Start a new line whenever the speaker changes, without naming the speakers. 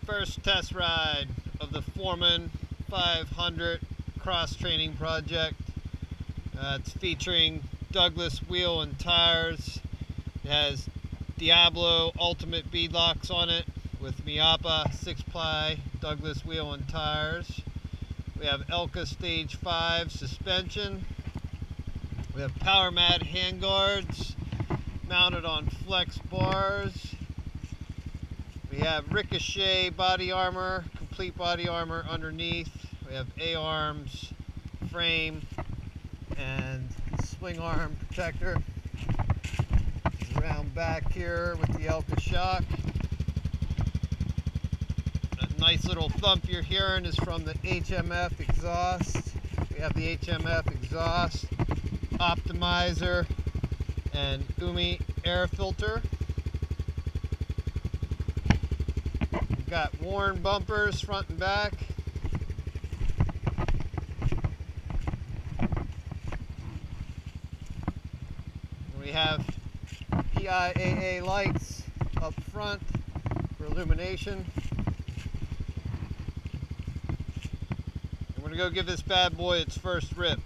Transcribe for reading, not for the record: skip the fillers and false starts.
First test ride of the Foreman 500 cross training project. It's featuring Douglas wheel and tires. It has Diablo Ultimate beadlocks on it with PIAA 6-ply Douglas wheel and tires. We have Elka Stage 5 suspension. We have Power Mat handguards mounted on Flexx Bars. We have Ricochet body armor, complete body armor underneath. We have A-arms, frame, and swing arm protector. Around back here with the Elka shock. A nice little thump you're hearing is from the HMF exhaust. We have the HMF exhaust, optimizer, and UMI air filter. We've got worn bumpers front and back. We have PIAA lights up front for illumination. And we're going to go give this bad boy its first rip.